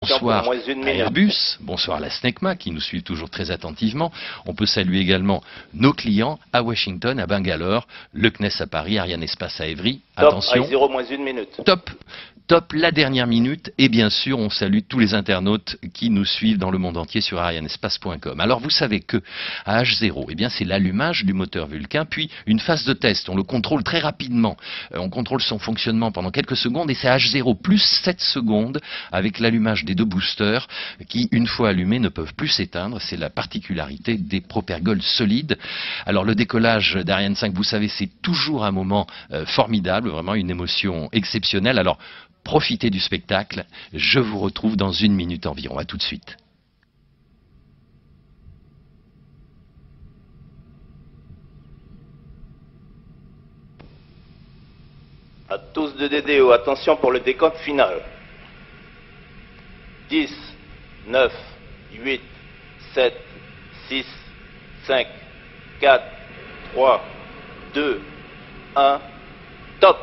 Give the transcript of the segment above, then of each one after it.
Bonsoir à Airbus, bonsoir à la SNECMA qui nous suivent toujours très attentivement. On peut saluer également nos clients à Washington, à Bangalore, le CNES à Paris, Arianespace à Évry. Attention, 0-1 minute. Top, la dernière minute, et bien sûr on salue tous les internautes qui nous suivent dans le monde entier sur arianespace.com. Alors vous savez que à H0, eh bien c'est l'allumage du moteur Vulcain, puis une phase de test, on le contrôle très rapidement, on contrôle son fonctionnement pendant quelques secondes, et c'est à H0 plus 7 secondes avec l'allumage des deux boosters qui, une fois allumés, ne peuvent plus s'éteindre. C'est la particularité des propergols solides. Alors le décollage d'Ariane 5, vous savez, c'est toujours un moment formidable, vraiment une émotion exceptionnelle. Alors profitez du spectacle, je vous retrouve dans 1 minute environ. À tout de suite. À tous de DDO, attention pour le décompte final. 10, 9, 8, 7, 6, 5, 4, 3, 2, 1, top!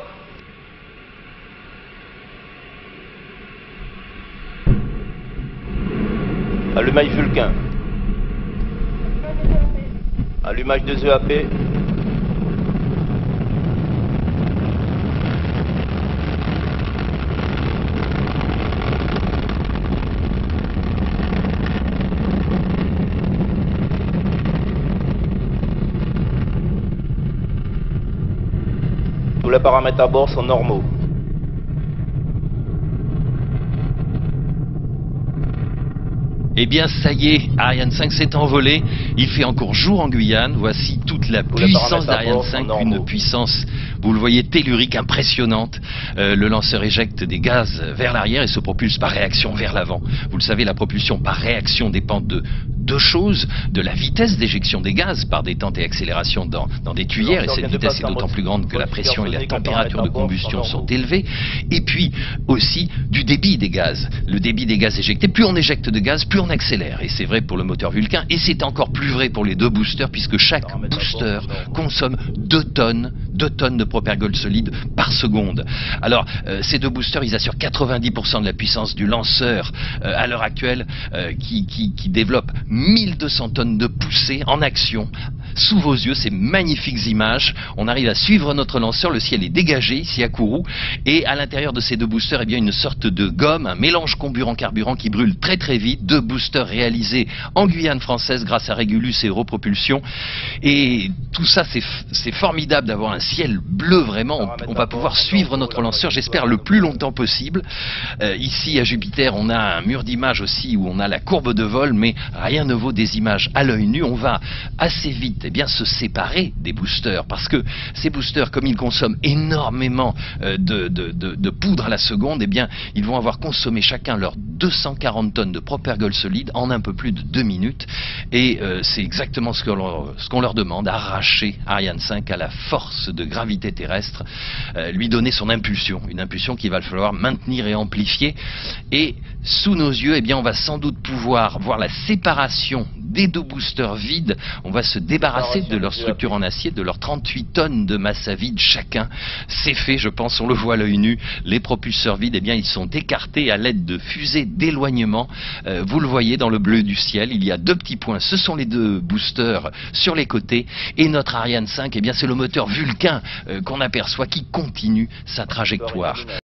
Allumage Vulcain. Allumage des EAP. Tous les paramètres à bord sont normaux. Eh bien, ça y est, Ariane 5 s'est envolé. Il fait encore jour en Guyane. Voici toute la puissance d'Ariane 5, une puissance, vous le voyez, tellurique, impressionnante. Le lanceur éjecte des gaz vers l'arrière et se propulse par réaction vers l'avant. Vous le savez, la propulsion par réaction dépend de deux choses, de la vitesse d'éjection des gaz par détente et accélération dans des tuyères, et cette vitesse est d'autant plus grande que la pression et la température de combustion sont élevées, et puis aussi du débit des gaz. Le débit des gaz éjectés, plus on éjecte de gaz, plus on accélère, et c'est vrai pour le moteur Vulcain, et c'est encore plus vrai pour les deux boosters, puisque chaque booster consomme 2 tonnes de propergol solide par seconde. Alors, ces deux boosters, ils assurent 90% de la puissance du lanceur à l'heure actuelle, qui développe 1200 tonnes de poussée en action sous vos yeux, ces magnifiques images. On arrive à suivre notre lanceur, le ciel est dégagé ici à Kourou, et à l'intérieur de ces deux boosters, eh bien une sorte de gomme, un mélange comburant-carburant qui brûle très très vite. 2 boosters réalisés en Guyane française grâce à Régulus et Europropulsion, et tout ça c'est formidable d'avoir un ciel bleu vraiment. On va pouvoir suivre notre lanceur, j'espère, le plus longtemps possible. Ici à Jupiter, on a un mur d'images aussi où on a la courbe de vol, mais rien ne vaut des images à l'œil nu. On va assez vite se séparer des boosters, parce que ces boosters, comme ils consomment énormément de poudre à la seconde, eh bien ils vont avoir consommé chacun leurs 240 tonnes de propergol solide en un peu plus de 2 minutes, et c'est exactement ce qu'on leur demande: arracher Ariane 5 à la force de gravité terrestre, lui donner son impulsion, une impulsion qu'il va falloir maintenir et amplifier. Et sous nos yeux, eh bien on va sans doute pouvoir voir la séparation des 2 boosters vides. On va se débarrasser de leur structure en acier, de leurs 38 tonnes de masse à vide chacun. C'est fait, je pense, on le voit à l'œil nu. Les propulseurs vides, eh bien, ils sont écartés à l'aide de fusées d'éloignement. Vous le voyez dans le bleu du ciel, il y a 2 petits points. Ce sont les 2 boosters sur les côtés. Et notre Ariane 5, eh bien, c'est le moteur Vulcain qu'on aperçoit qui continue sa trajectoire.